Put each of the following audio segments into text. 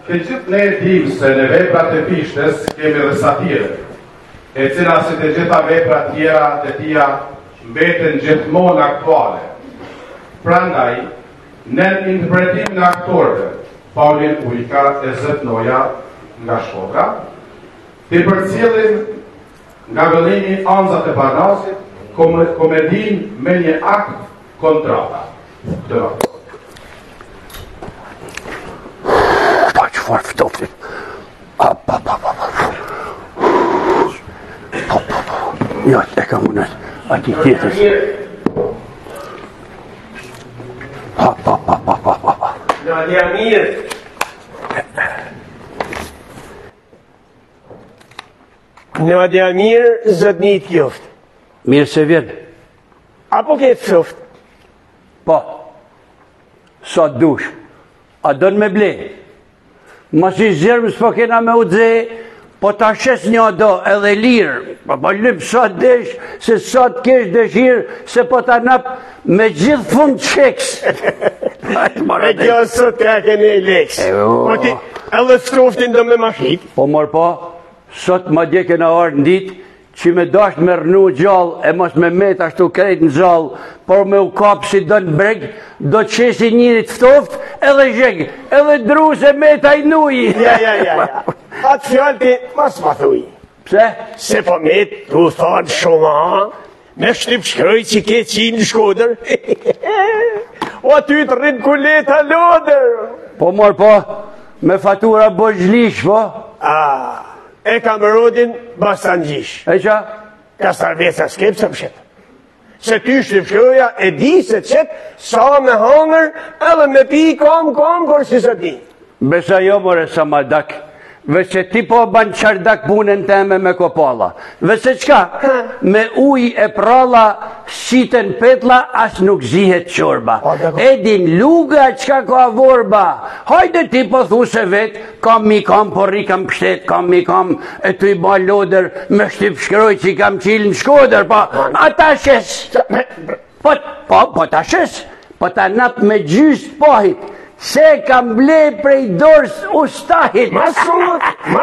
Të gjithë ne dim se në veprat e pishtes kemi dhe satire, e cila si të gjitha veprat tjera të tia mbeten gjithmonë aktuale. Prandaj, në interpretimin e aktorëve, Paulin Ujka e Zëtnoja nga Shkodra, të përcjellim nga vëllimi Anzat e Banasit, komedin me një akt kontrata. Këtë aktor. Pa që farë ftoftin. Ja, e ka mundet. Ati tjetës. Nadja mirë. Nadja mirë, zëtnit kjoft. Mirë se vjen. Apo ke fjoft? Po. Sa dush. A don me ble? Mas i zërmë s'po kena me u dze, po ta shes një do edhe lirë. Po lyp sa desh, se sa të kesh dëshirë, se po ta nap me gjithë fund qeks. E kjo sot ka kene i leks. Po ti, edhe stoftin do me mashit. Po mor po, sot ma dje kena arë në ditë, që me dasht me rënu gjallë, e mos me met ashtu krejt në gjallë, por me u kapë si do në breg, do të qesi njërit ftoft, edhe zheg, edhe dru se meta i nuji. Ja. Atë fjallë ti, mas ma thuj. Pse? Se po met, tu thonë shumë, me shtyp shkroj që ke qinë në Shkodër. O aty të rrinë kuleta lodër. Po mor po, me fatura bojgjlish po. E kam rodin bastan gjish. E qa? Ka starveca s'kep se pshet. Se ty shtypshkoja e di se qep sa me hangër edhe me pi kam kër si se di. Besa jo more sa ma dak. Vese ti po ban qardak punën teme me kopalla. Vese qka? Me uj e pralla shiten petla as nuk zihet qorba. Edin luga qka ka vorba. Hajde ti po thu se vet, kam mi kam, por i kam pështet, kam mi kam, e tu i ba loder me shtyp shkroj që i kam qilë në Shkodër, po ata shes. Po ta shes, po ta nap me gjysë pahit. Se kam ble prej dorës ustahit. Ma sumut,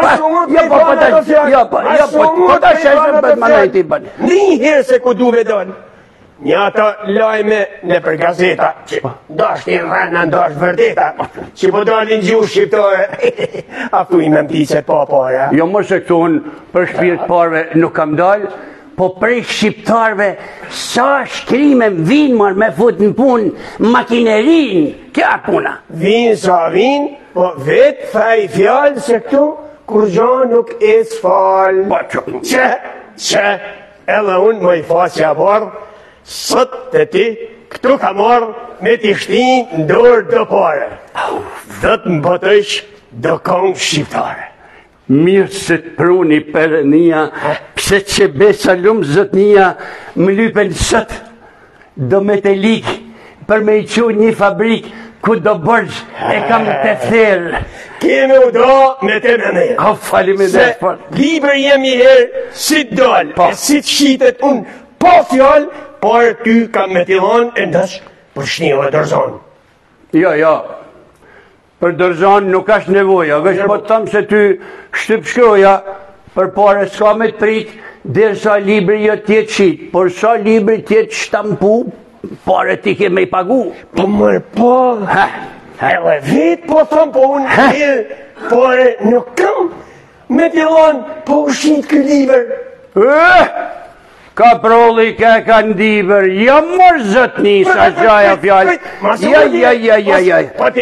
po ta sheshën për manajti bën. Një herë se ku duve donë. Një ato lajme në për gazeta, që dasht i rrana, dasht vërdeta, që po dalin gjuhë shqiptore. A tu i me mpice po, ja. Jo më se këtu unë për shpirt parve nuk kam dalë, po prej shqiptarve sa shkrime vinë mërë me fut në punë makinerin, kja puna. Vinë sa vinë, po vetë thaj fjallë se këtu, kur gjo nuk e s'falë. Që, edhe unë më i fasja barë, sot të ti, këtu ka marë me t'i shtinë në dorë dë pare. Dhe të më bëtësh dë kongë shqiptare. Mirë se të pruni përënia, pse që besa lumë zëtnia, më lypen sët, do me të likë, për me i qu një fabrik, ku do bërgjë, e kam të therë. Keme u do me të me me. A fali me dhe për. Se liber jemi herë, si të dollë, e si të shqitet unë, po fjallë, por ty kam me t'ilon, e ndash për shnio e dërzonë. Jo. Për dërzan nuk ashtë nevoja, veç po të thamë se ty shtyp shkroja, për pare s'ka me të prit, dhe sa libri jo tjetë qitë, por sa libri tjetë shtampu, pare ti ke me i pagu. Po mërë po, edhe vetë po thamë po unë, pare nuk kam me t'ilon, po u shqitë kë liber. Ka prolli ka ndiver, ja mërë zëtni sa gjaja fjallë. Ja.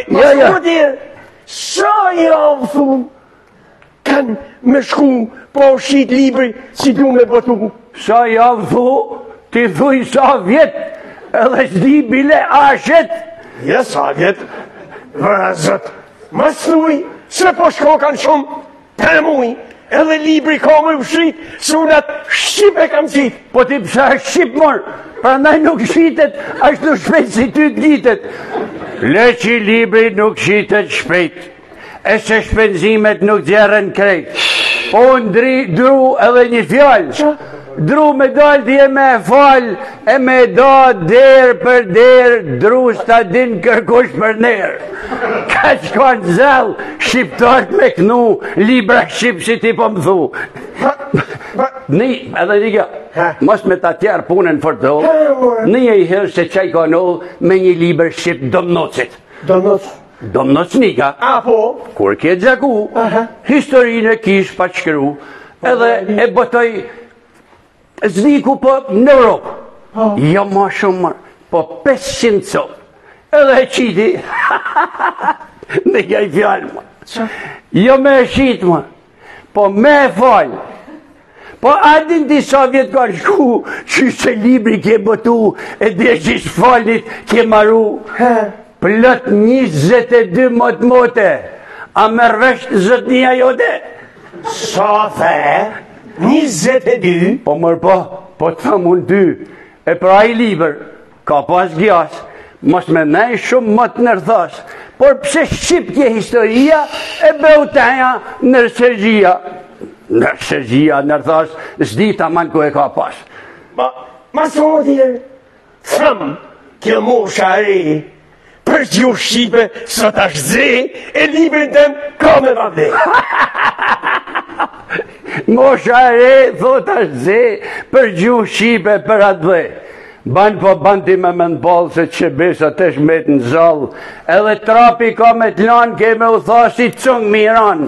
Sa javë thunë, kanë me shku, po shqit libri, si du me botu. Sa javë thunë, ti thuj sa vjetë, edhe s'di bile ashet. Ja sa vjetë, vëra zëtë, ma thuj, se po shko kanë shumë, të mujë. Edhe libri ka më shqit, së unat shqipe kam qitë. Po ti pësa shqip morë, pra ndaj nuk shqitet, ashtu shpejt si ty t'litet. Le që libri nuk shqitet shpejt, e se shpenzimet nuk gjerën krejt. Po ndru edhe një fjallë, Dru me dal di e me fal, e me da der për der, dru s'ta din kërkush për ner. Ka që kanë zell, shqiptarët me knu, libra shqip si ti po më thu. Edhe një kjo, mos me ta tjerë punën për të një i herë se qaj ka nëllë me një liber shqip domnocit. Domnocnika, kur ke gjaku, historinë e kish pa qëkru, edhe e botoj zdiku po në Europë. Jo ma shumë, po 500 sot. Edhe e qiti, në kja i fjallë ma. Jo me e qitë ma, po me e falë. Po adin disa vjetë ka shku, që se libri ke botu, e dhe që shfalit ke maru. Plët 22 mote, a mërvesht zëtnia jote? Sa the? 22? Po mërë po të thamë unë 2, e pra i liber, ka pas gjas, mos me nej shumë më të nërthas, por pse shqiptje historia, e beutaja nërsegjia. Nërsegjia, nërthas, zdi ta man ku e ka pas. Ma sotir, thëmë, kjo mosha e, për gjuhë shqipe, sot ashtë zi, e librin tëm, ka me vabde. Mosha e, thot ashtë zi, për gjuhë shqipe, për atë dhe. Ban po banti me mëndbalë se që besa të shmet në zallë, edhe trapi ka me të lanë, ke me u tha si cungë miran.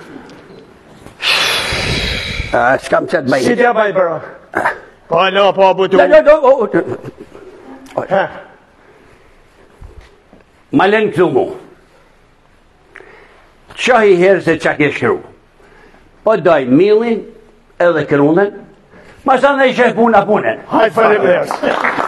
S'kam qëtë bajnë. Si t'ja bajnë bëra? Pa la pa butu. Ma len këtu mu. Qa i herë se qa ke shkru. Po daj milin edhe krunën, ma sa në i shef puna punën. Hajtë falim dhe